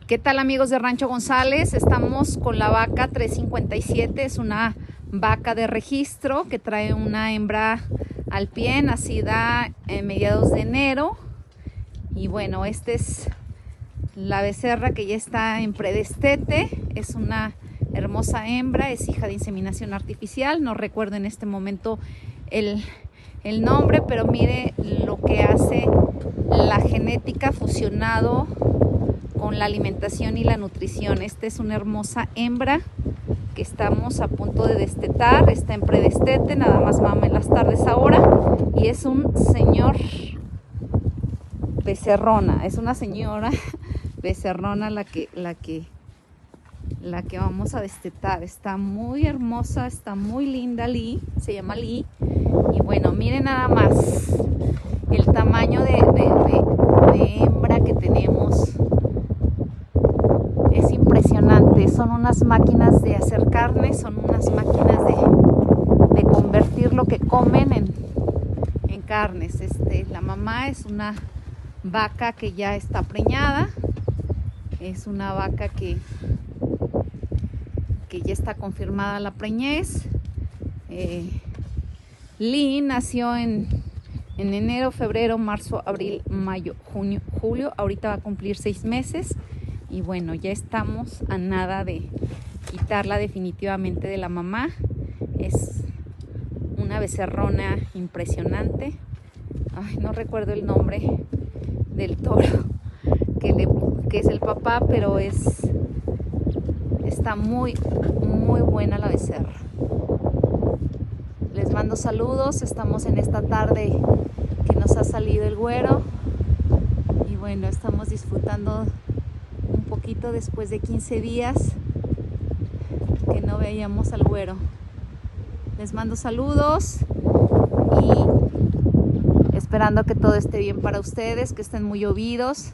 ¿Qué tal, amigos de Rancho González? Estamos con la vaca 357, es una vaca de registro que trae una hembra al pie, nacida en mediados de enero. Y bueno, esta es la becerra que ya está en predestete, es una hermosa hembra, es hija de inseminación artificial, no recuerdo en este momento el nombre, pero mire lo que hace la genética fusionado con la alimentación y la nutrición. Esta es una hermosa hembra que estamos a punto de destetar, está en predestete, nada más mama en las tardes ahora, y es un señor becerrona, es una señora becerrona la que vamos a destetar. Está muy hermosa, está muy linda. Lee, se llama Lee. Y bueno, miren nada más el tamaño de hembra que tenemos. Es impresionante, son unas máquinas de hacer carne, son unas máquinas de convertir lo que comen en carnes. La mamá es una vaca que ya está preñada, es una vaca que ya está confirmada la preñez. Lee nació en enero, febrero, marzo, abril, mayo, junio, julio. Ahorita va a cumplir 6 meses. Y bueno, ya estamos a nada de quitarla definitivamente de la mamá. Es una becerrona impresionante. Ay, no recuerdo el nombre del toro que es el papá, pero está muy buena la becerra. Les mando saludos. Estamos en esta tarde que nos ha salido el güero. Y bueno, estamos disfrutando un poquito después de 15 días que no veíamos al güero. Les mando saludos y esperando que todo esté bien para ustedes, que estén muy llovidos.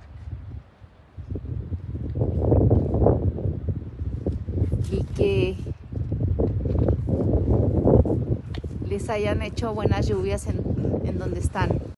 Y que les hayan hecho buenas lluvias en donde están.